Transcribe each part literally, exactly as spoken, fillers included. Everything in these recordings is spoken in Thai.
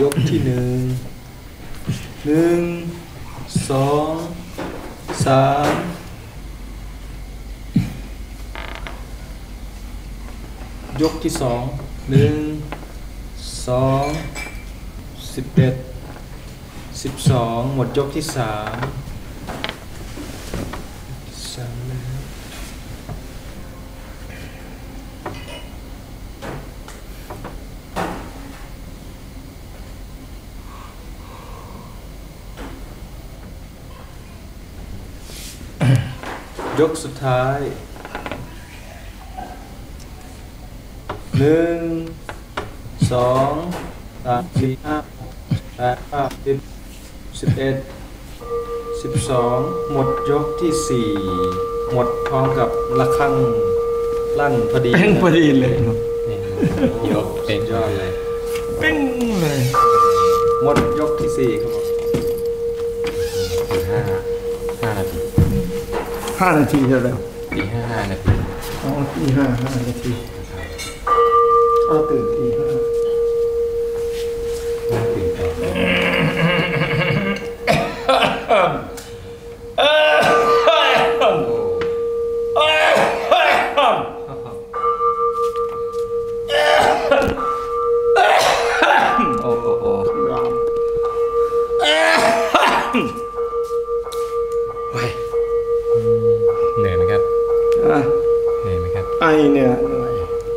ยกที่หนึ่งหนึ่งสองสามยกที่สองหนึ่งสองสิบเอ็ดสิบสองหมดยกที่สามสามแล้วยกสุดท้ายหนึ่งสองสามสี่ห้าแปดเก้าสิบสิบเอ็ดสิบสองหมดยกที่สี่หมดพร้อมกับระฆังลั่นพอดีเป้งพอดีเลยยกเป็นยอดเลยเป้งเลยหมดยกที่สี่ครับผมห้าห้านาทีห้านาทีเท่าไหร่ตีห้าห้านาทีอ๋อตีห้าห้านาทีก็ตื่นตีห้าตื่นต่อโอ้โอ้โอ้เหนื่อยไหมครับเหนื่อยไหมครับไอเนี่ยเหนื่อย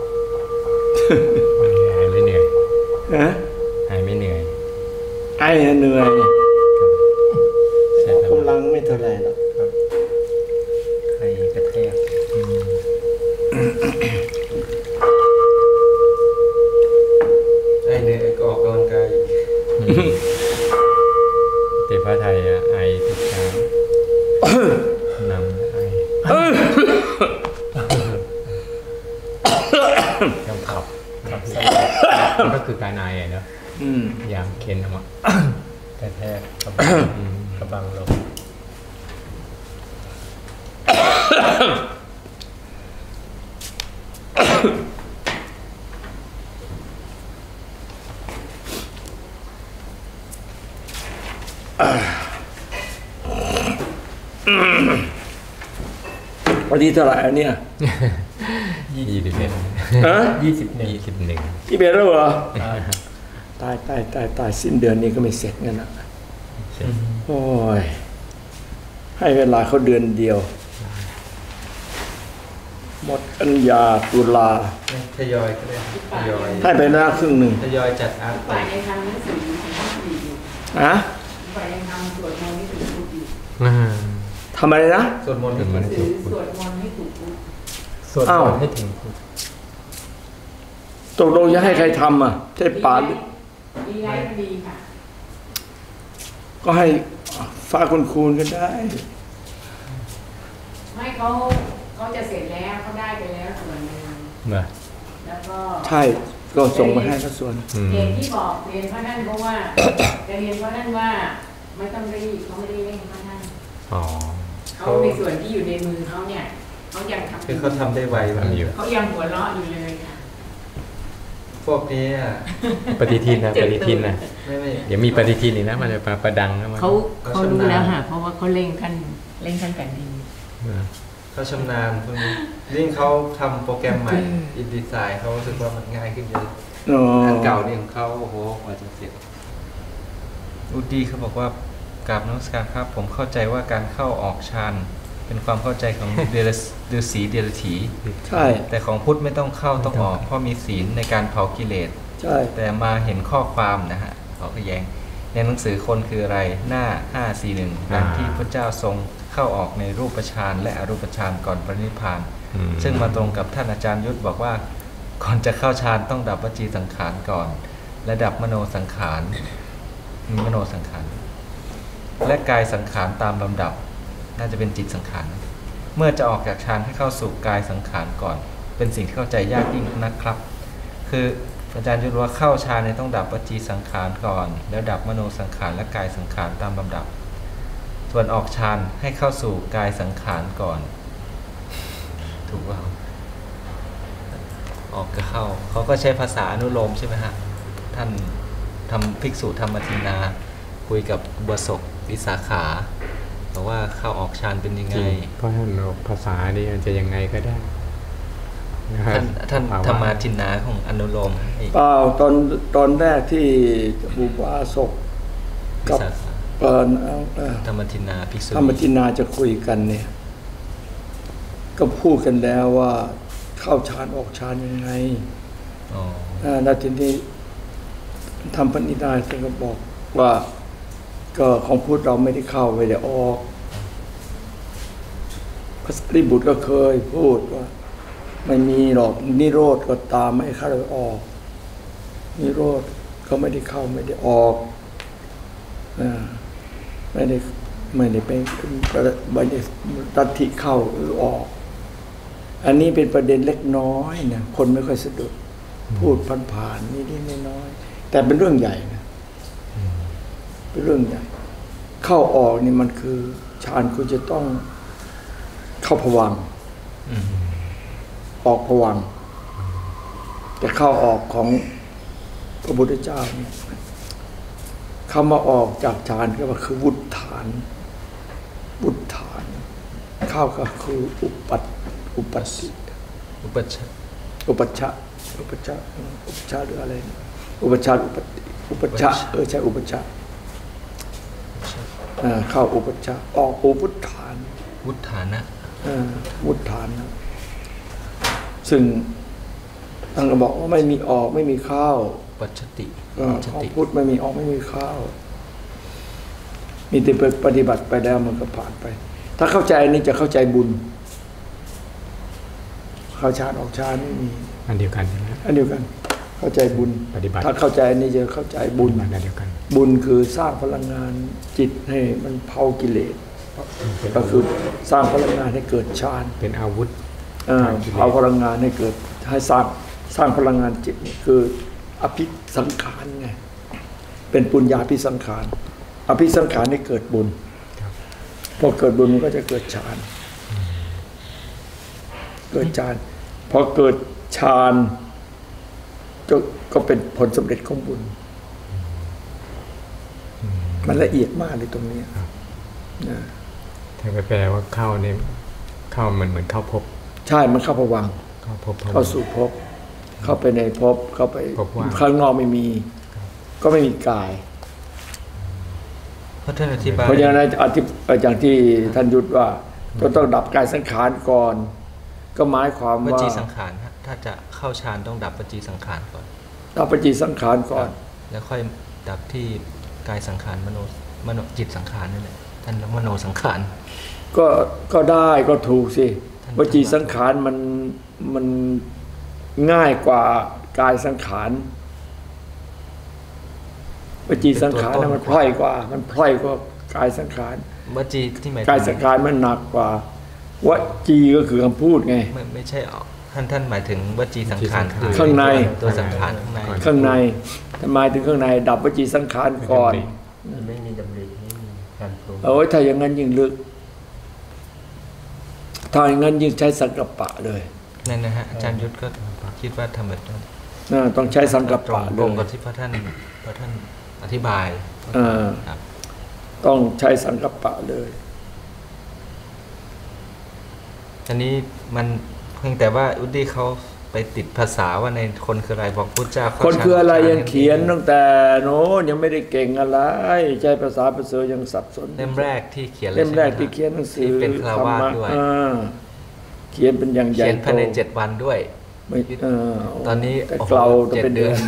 หายไม่เหนื่อยฮะหายไม่เหนื่อยไอเหนื่อยกำลังไม่เท่าไรหรอกใครกระแทกไอเนี่ยก็ออกกำลังกายเตะผ้าไทยอะไอทุกเช้านำไอยังขับขับใส่มันก็คือการไอเนอะยามเค้นออกมากระแทกกระบังกระบังลงวันที่เท่าไหร่เนี่ยยี่สิบเอ็ดฮะยี่สิบหนึ่งยี่สิบหนึ่งยี่สิบเอ็ดแล้วเหรอตายตายตายตายสิ้นเดือนนี้ก็ไม่เสร็จงั้นนะโอ้ยให้เวลาเขาเดือนเดียวหมดกันยาตุลาทยอยก็ได้ทยอยให้ไปหน้าครึ่งหนึ่งทยอยจัดอาร์ตฝ่ายในทางหนังสือฮะฝ่ายในทางสวดมนต์ให้ถูกพูดทำอะไรนะสวดมนต์ให้ถูกพูดสวดมนต์ให้ถูกพูดสวดมนต์ให้ถึงพูดตกลงจะให้ใครทำอ่ะใช่ป่าดีไรดีค่ะก็ให้ฟ้าคุณคูณก็ได้ไม่เขาเขาจะเสร็จแล้วเขาได้ไปแล้วส่วนหนึ่งแล้วก็ใช่ก็ส่งมาให้ก็ส่วนเรียนที่บอกเรียนพระนั่นเพราะว่าจะเรียนพระนั่นว่าไม่ต้องรีบเขาไม่ได้เร่งพระนั่นเขาในส่วนที่อยู่ในมือเขาเนี่ยเขายังทำคือเขาทำได้ไวอยู่เขายังหัวเราะอยู่เลยค่ะพวกนี้ปฏิทินนะปฏิทินนะเดี๋ยวมีปฏิทินอีกนะมันจะประดังเขาเขารู้แล้วค่ะเพราะว่าเขาเร่งขั้นเร่งขั้นแผ่นดินเขาชำนาญพวกนี้ยิ่งเขาทำโปรแกรมใหม่อินดีไซน์เขารู้สึกว่ามันง่ายขึ้นเยอะอันเก่านี่ของเขาโอ้โหกว่าจะเสร็จอุดีเขาบอกว่ากราบนมัสการครับผมเข้าใจว่าการเข้าออกฌานเป็นความเข้าใจของเดลฤาษีเดลถีใช่แต่ของพุทธไม่ต้องเข้าต้องออกเพราะมีศีลในการเผากิเลสใช่แต่มาเห็นข้อความนะฮะเขาก็แย้งในหนังสือคนคืออะไรหน้าห้าสี่หนึ่งดังที่พระเจ้าทรงเข้าออกในรูปฌานและอรูปฌานก่อนปรินิพพานซึ่งมาตรงกับท่านอาจารย์ยุทธบอกว่าก่อนจะเข้าฌานต้องดับวจีสังขารก่อนและดับมโนสังขารมโนสังขารและกายสังขารตามลำดับน่าจะเป็นจิตสังขารเมื่อจะออกจากฌานให้เข้าสู่กายสังขารก่อนเป็นสิ่งที่เข้าใจยากยิ่งนะครับคืออาจารย์ยุทธว่าเข้าฌานเนี่ยต้องดับวจีสังขารก่อนแล้วดับมโนสังขารและกายสังขารตามลำดับส่วนออกฌานให้เข้าสู่กายสังขารก่อนถูกป่ะออกก็เข้าเขาก็ใช้ภาษาอนุโลมใช่ไหมฮะท่านทำภิกษุธรรมทินนาคุยกับอุบาสกวิสาขาบอกว่าเข้าออกฌานเป็นยังไงเพราะท่านภาษานี่จะยังไงก็ได้ท่านท่านธรรมาทินนาของอนุโลมเปล่าตอนตอนแรกที่อุบาสกกับธรรมทินนาภิกษุธรรมทินนาจะคุยกันเนี่ยก็พูดกันแล้วว่าเข้าฌานออกฌานยังไงอ๋อแล้วทีนี้ธรรมปณิธานท่านก็บอกว่าก็ของพูดเราไม่ได้เข้าไม่ได้ออกพระสารีบุตรก็เคยพูดว่าไม่มีหรอกนิโรธก็ตามไม่เข้าไม่ออกนิโรธก็ไม่ได้เข้าไม่ได้ออกอ่าไม่ได้ไม่ได้เป็นไม่ได้ตัดที่เข้าหรือออกอันนี้เป็นประเด็นเล็กน้อยนะคนไม่ค่อยสะดุดพูดผ่านๆนิดๆน้อยๆแต่เป็นเรื่องใหญ่นะเป็นเรื่องใหญ่เข้าออกนี่มันคือฌานคุณจะต้องเข้าภวังค์ออกภวังค์แต่เข้าออกของพระพุทธเจ้าเนี่ยคำว่าออกจากฌานก็คือวุฒฐานวุฒฐานเข้าก็คืออุปัฏอุปัฏฐิอุปัชฌะอุปัชฌะอุปัชฌะอุปัชฌะหรืออะไรอุปัชฌะอุปัฏฐิอุปัชฌะเออใช่อุปัชฌะเข้าอุปัชฌะออกอุพุทธานวุฒฐานะวุฒฐานนะซึ่งท่านก็บอกว่าไม่มีออกไม่มีเข้าปัจจติของพุทธไม่มีออกไม่มีเข้ามีแต่ปฏิบัติไปแล้วมันก็ผ่านไปถ้าเข้าใจนี่จะเข้าใจบุญเข้าฌานออกฌานไม่มีอันเดียวกันใช่ไหมอันเดียวกันเข้าใจบุญปฏิบัติถ้าเข้าใจอันนี้จะเข้าใจบุญอันเดียวกันบุญคือสร้างพลังงานจิตให้มันเผากิเลสก็คือสร้างพลังงานให้เกิดฌานเป็นอาวุธเอาพลังงานให้เกิดให้สร้างสร้างพลังงานจิตนี่คืออภิสังขารไงเป็นปุญญาภิสังขารอภิสังขารให้เกิดบุญพอเกิดบุญมันก็จะเกิดฌานเกิดฌานพอเกิดฌานก็เป็นผลสำเร็จของบุญมันละเอียดมากเลยตรงนี้นะถ้าไปแปลว่าเข้าเนี่ยเข้ามันเหมือนเข้าภพใช่มันเข้าภวังค์เข้าภพเข้าสู่ภพเข้าไปในภพเข้าไปข้างนอกไม่มีก็ไม่มีกายเพราะท่านอธิบายเพราะอย่างนั้นอธิบายอย่างที่ท่านยุทธว่าก็ต้องดับกายสังขารก่อนก็หมายความว่าวจีสังขารถ้าจะเข้าฌานต้องดับวจีสังขารก่อนดับวจีสังขารก่อนแล้วค่อยดับที่กายสังขารมโนมโนจิตสังขารนั่นแหละท่านมโนสังขารก็ก็ได้ก็ถูกสิวจีสังขารมันมันง่ายกว่ากายสังขารวจีสังขารมันพล่อยกว่ามันพล่อยกว่ากายสังขารวจีที่หมายกายสังขารมันหนักกว่าวจีก็คือคำพูดไงไม่ไม่ใช่ออกท่านท่านหมายถึงวจีสังขารคือข้างในตัวสังขารข้างในข้างในถ้าหมายถึงข้างในดับวจีสังขารก่อนไม่มีดำริไม่มีการปรุงเอาไว้ถ้าอย่างนั้นยิ่งลึกถ้าอย่างนั้นยิ่งใช้สังกัปปะเลยนั่นนะฮะอาจารย์ยุทธก็คิดว่าทำแบบนั้นต้องใช้สังกัปปะตรงกับที่พระท่านพระท่านอธิบายต้องใช้สังกัปปะเลยอันนี้มันเพียงแต่ว่าอุดดี้เขาไปติดภาษาว่าในคนคืออะไรบอกพุทธเจ้าคนคืออะไรยังเขียนตั้งแต่โน้นยังไม่ได้เก่งอะไรใช้ภาษาภาษายังสับสนเล่มแรกที่เขียนเล่มแรกที่เขียนหนังสือเป็นคารวาสด้วยเขียนเป็นอย่างใหญ่เขียนภายในเจ็ดวันด้วยตอนนี้เราเป็นเดือน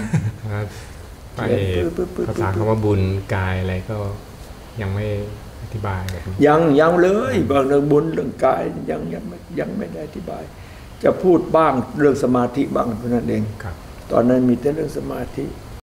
ภาษาคำว่าบุญกายอะไรก็ยังไม่อธิบายยังยังเลยบางเรื่องบุญเรื่องกายยังยังไม่ยังไม่ได้อธิบายจะพูดบ้างเรื่องสมาธิบ้างเท่านั้นเองตอนนั้นมีแต่เรื่องสมาธิ